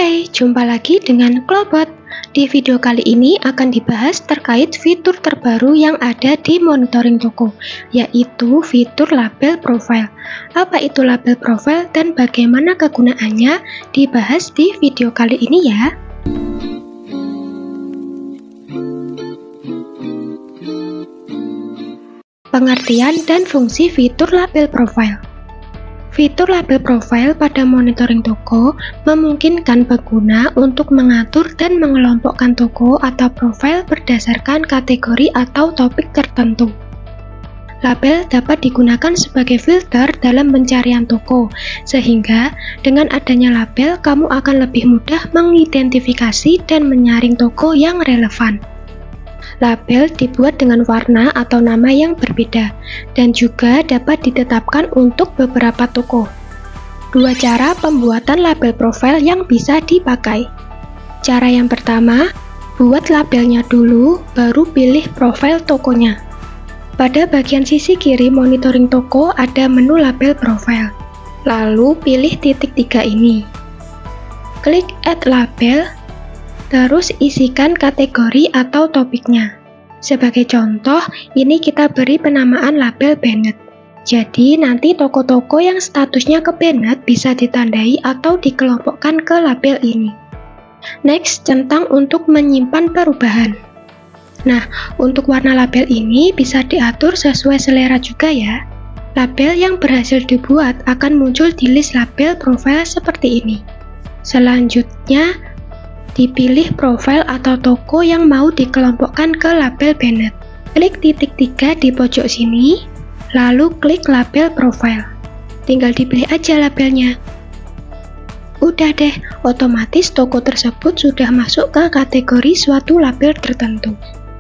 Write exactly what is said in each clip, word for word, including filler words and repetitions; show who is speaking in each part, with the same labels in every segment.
Speaker 1: Hai, jumpa lagi dengan Klobot. Di video kali ini akan dibahas terkait fitur terbaru yang ada di monitoring toko, yaitu fitur label profile. Apa itu label profile dan bagaimana kegunaannya? Dibahas di video kali ini ya. Pengertian dan fungsi fitur label profile. Fitur label profile pada monitoring toko memungkinkan pengguna untuk mengatur dan mengelompokkan toko atau profil berdasarkan kategori atau topik tertentu. Label dapat digunakan sebagai filter dalam pencarian toko, sehingga dengan adanya label kamu akan lebih mudah mengidentifikasi dan menyaring toko yang relevan. Label dibuat dengan warna atau nama yang berbeda, dan juga dapat ditetapkan untuk beberapa toko. Dua cara pembuatan label profile yang bisa dipakai. Cara yang pertama, buat labelnya dulu, baru pilih profil tokonya. Pada bagian sisi kiri monitoring toko ada menu label profile. Lalu pilih titik tiga ini. Klik Add Label, terus isikan kategori atau topiknya. Sebagai contoh, ini kita beri penamaan label Banned. Jadi nanti toko-toko yang statusnya ke Banned bisa ditandai atau dikelompokkan ke label ini. Next, centang untuk menyimpan perubahan. Nah, untuk warna label ini bisa diatur sesuai selera juga ya. Label yang berhasil dibuat akan muncul di list label profile seperti ini. Selanjutnya, dipilih profil atau toko yang mau dikelompokkan ke label Banned. Klik titik tiga di pojok sini, lalu klik label profile. Tinggal dipilih aja labelnya. Udah deh, otomatis toko tersebut sudah masuk ke kategori suatu label tertentu.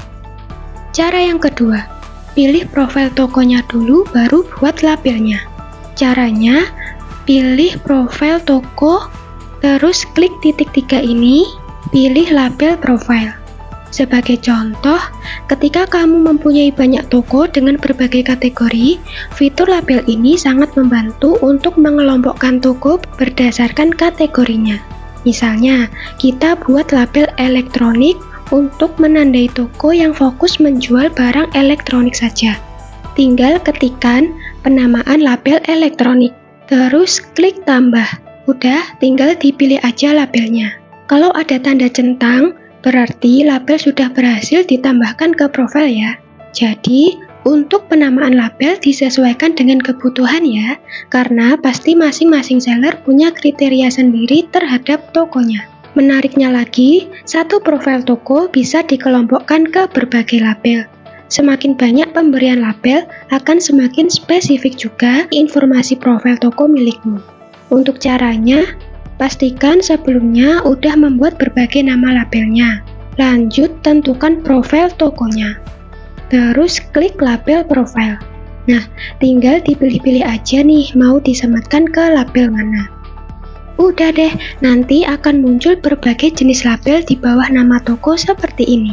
Speaker 1: Cara yang kedua, pilih profil tokonya dulu baru buat labelnya. Caranya, pilih profil toko, terus klik titik tiga ini, pilih label profile. Sebagai contoh, ketika kamu mempunyai banyak toko dengan berbagai kategori, fitur label ini sangat membantu untuk mengelompokkan toko berdasarkan kategorinya. Misalnya, kita buat label elektronik untuk menandai toko yang fokus menjual barang elektronik saja. Tinggal ketikkan penamaan label elektronik, terus klik tambah. Udah, tinggal dipilih aja labelnya. Kalau ada tanda centang, berarti label sudah berhasil ditambahkan ke profil ya. Jadi, untuk penamaan label disesuaikan dengan kebutuhan ya, karena pasti masing-masing seller punya kriteria sendiri terhadap tokonya. Menariknya lagi, satu profil toko bisa dikelompokkan ke berbagai label. Semakin banyak pemberian label, akan semakin spesifik juga informasi profil toko milikmu. Untuk caranya, pastikan sebelumnya udah membuat berbagai nama labelnya. Lanjut, tentukan profil tokonya. Terus klik label profile. Nah, tinggal dipilih-pilih aja nih mau disematkan ke label mana. Udah deh, nanti akan muncul berbagai jenis label di bawah nama toko seperti ini.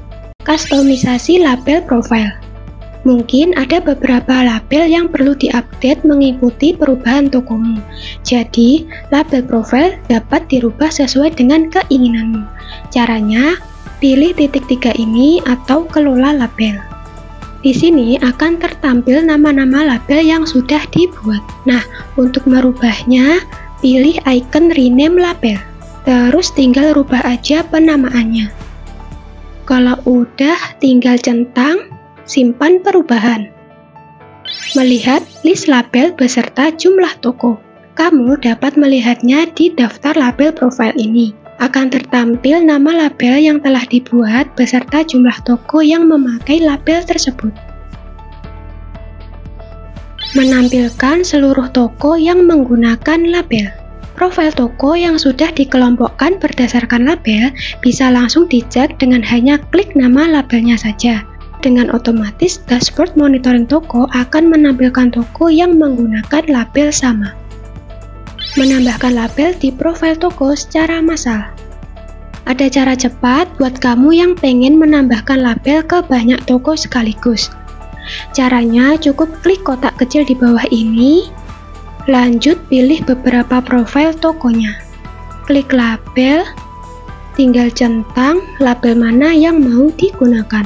Speaker 1: Kustomisasi label profile. Mungkin ada beberapa label yang perlu diupdate mengikuti perubahan tokomu. Jadi, label profile dapat dirubah sesuai dengan keinginanmu. Caranya, pilih titik tiga ini atau kelola label. Di sini akan tertampil nama-nama label yang sudah dibuat. Nah, untuk merubahnya, pilih icon rename label. Terus tinggal rubah aja penamaannya. Kalau udah, tinggal centang, simpan perubahan. Melihat list label beserta jumlah toko. Kamu dapat melihatnya di daftar label profile ini. Akan tertampil nama label yang telah dibuat beserta jumlah toko yang memakai label tersebut. Menampilkan seluruh toko yang menggunakan label. Profil toko yang sudah dikelompokkan berdasarkan label bisa langsung dicek dengan hanya klik nama labelnya saja. Dengan otomatis, dashboard monitoring toko akan menampilkan toko yang menggunakan label sama. Menambahkan label di profil toko secara massal. Ada cara cepat buat kamu yang pengen menambahkan label ke banyak toko sekaligus. Caranya cukup klik kotak kecil di bawah ini, lanjut pilih beberapa profil tokonya. klik label, tinggal centang label mana yang mau digunakan.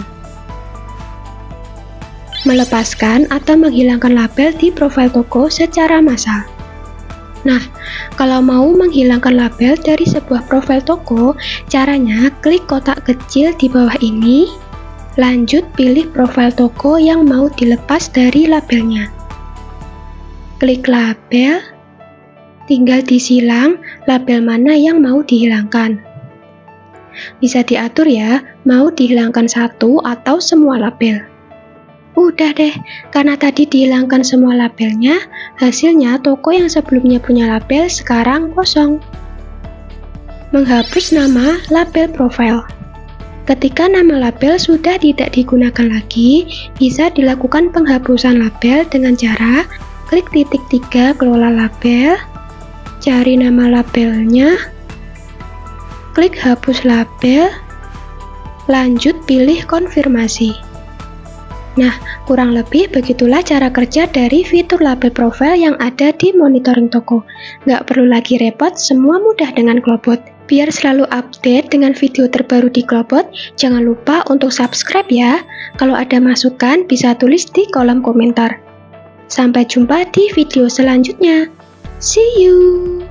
Speaker 1: Melepaskan atau menghilangkan label di profil toko secara massal. Nah, kalau mau menghilangkan label dari sebuah profil toko, caranya klik kotak kecil di bawah ini, lanjut pilih profil toko yang mau dilepas dari labelnya. Klik label, tinggal disilang label mana yang mau dihilangkan. Bisa diatur ya, mau dihilangkan satu atau semua label. Udah deh, karena tadi dihilangkan semua labelnya, hasilnya toko yang sebelumnya punya label sekarang kosong. Menghapus nama label profil. Ketika nama label sudah tidak digunakan lagi, bisa dilakukan penghapusan label dengan cara klik titik tiga kelola label, cari nama labelnya, klik hapus label, lanjut pilih konfirmasi. Nah, kurang lebih begitulah cara kerja dari fitur label profil yang ada di monitoring toko. Nggak perlu lagi repot, semua mudah dengan Globot. Biar selalu update dengan video terbaru di Globot, jangan lupa untuk subscribe ya. Kalau ada masukan, bisa tulis di kolom komentar. Sampai jumpa di video selanjutnya. See you!